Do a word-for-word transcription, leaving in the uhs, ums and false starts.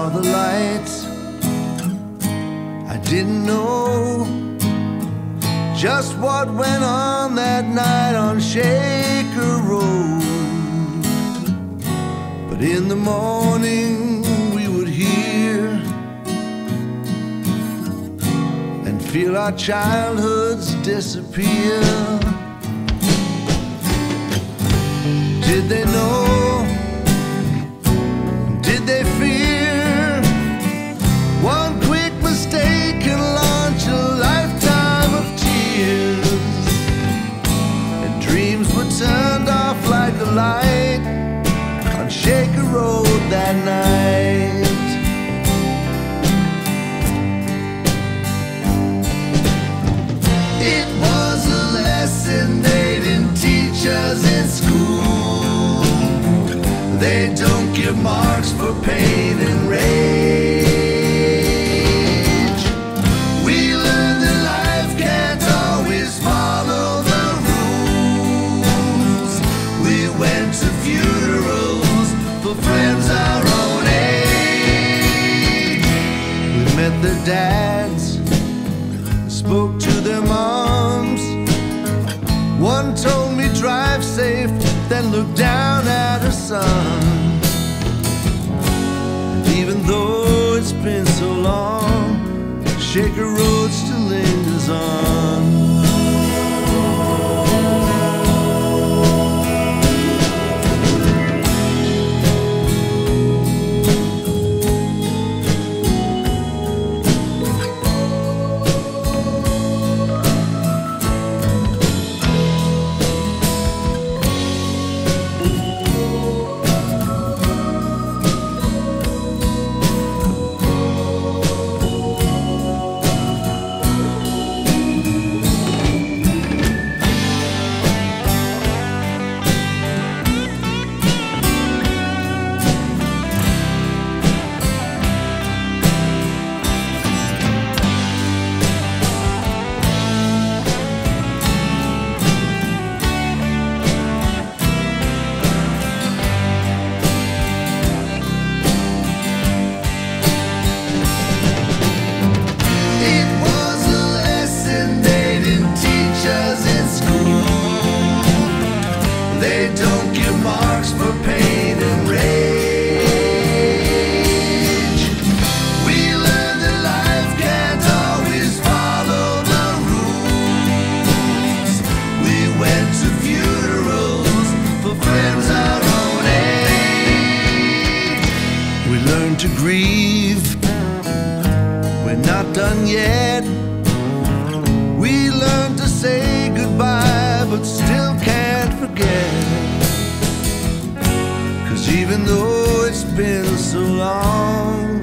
saw the lights. I didn't know just what went on that night on Shaker Road. But in the morning we would hear and feel our childhoods disappear. Did they know? Did they fear? One quick mistake can launch a lifetime of tears, and dreams were turned off like a light on Shaker Road that night. It was a lesson they didn't teach us in school. They don't give marks for pain and rage. We learned that life can't always follow the rules. We went to funerals for friends our own age. We met their dads, spoke to their moms. One told me drive safe, then looked down at her son. And even though it's been so long, Shaker Road still lingers on. They don't give marks for pain and rage. We learned that life can't always follow the rules. We went to funerals for friends our own age. We learned to grieve, we're not done yet. We learned to say goodbye, but still can't forget. Even though it's been so long,